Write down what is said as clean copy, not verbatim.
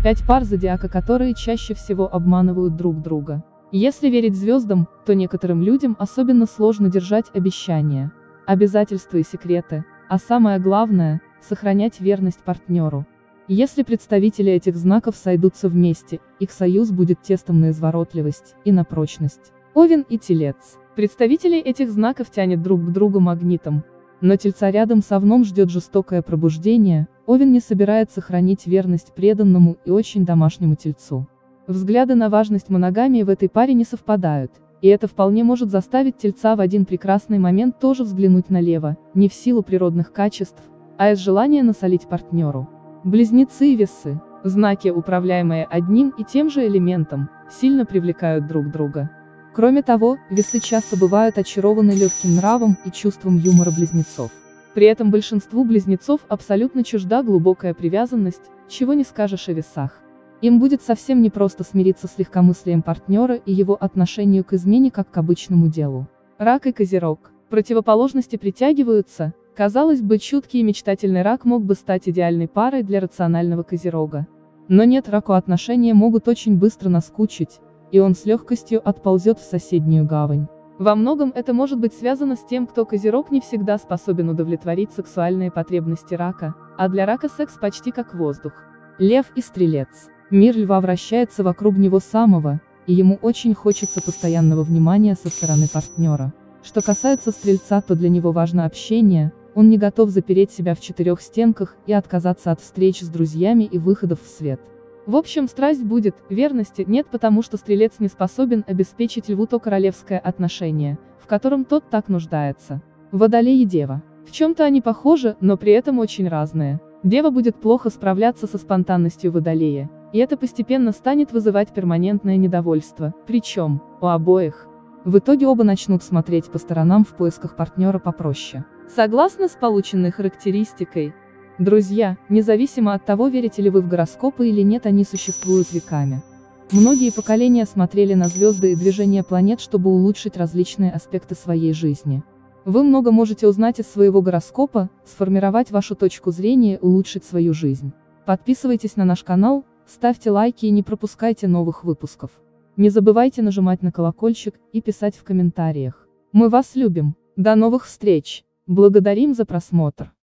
5 пар зодиака, которые чаще всего обманывают друг друга. Если верить звездам, то некоторым людям особенно сложно держать обещания, обязательства и секреты, а самое главное – сохранять верность партнеру. Если представители этих знаков сойдутся вместе, их союз будет тестом на изворотливость и на прочность. Овен и Телец. Представителей этих знаков тянет друг к другу магнитом. Но Тельца рядом с Овном ждет жестокое пробуждение, Овен не собирается хранить верность преданному и очень домашнему Тельцу. Взгляды на важность моногамии в этой паре не совпадают, и это вполне может заставить Тельца в один прекрасный момент тоже взглянуть налево, не в силу природных качеств, а из желания насолить партнеру. Близнецы и Весы. Знаки, управляемые одним и тем же элементом, сильно привлекают друг друга. Кроме того, Весы часто бывают очарованы легким нравом и чувством юмора близнецов. При этом большинству близнецов абсолютно чужда глубокая привязанность, чего не скажешь о Весах. Им будет совсем непросто смириться с легкомыслием партнера и его отношению к измене как к обычному делу. Рак и Козерог. Противоположности притягиваются, казалось бы, чуткий и мечтательный Рак мог бы стать идеальной парой для рационального Козерога. Но нет, Раку отношения могут очень быстро наскучить, и он с легкостью отползет в соседнюю гавань. Во многом это может быть связано с тем, кто Козерог не всегда способен удовлетворить сексуальные потребности Рака, а для Рака секс почти как воздух. Лев и Стрелец. Мир Льва вращается вокруг него самого, и ему очень хочется постоянного внимания со стороны партнера. Что касается Стрельца, то для него важно общение, он не готов запереть себя в 4 стенках и отказаться от встреч с друзьями и выходов в свет. В общем, страсть будет, верности нет, потому что Стрелец не способен обеспечить Льву то королевское отношение, в котором тот так нуждается. Водолей и Дева. В чем-то они похожи, но при этом очень разные. Дева будет плохо справляться со спонтанностью Водолея, и это постепенно станет вызывать перманентное недовольство, причем у обоих. В итоге оба начнут смотреть по сторонам в поисках партнера попроще. Согласно с полученной характеристикой, друзья, независимо от того, верите ли вы в гороскопы или нет, они существуют веками. Многие поколения смотрели на звезды и движение планет, чтобы улучшить различные аспекты своей жизни. Вы много можете узнать из своего гороскопа, сформировать вашу точку зрения и улучшить свою жизнь. Подписывайтесь на наш канал, ставьте лайки и не пропускайте новых выпусков. Не забывайте нажимать на колокольчик и писать в комментариях. Мы вас любим. До новых встреч. Благодарим за просмотр.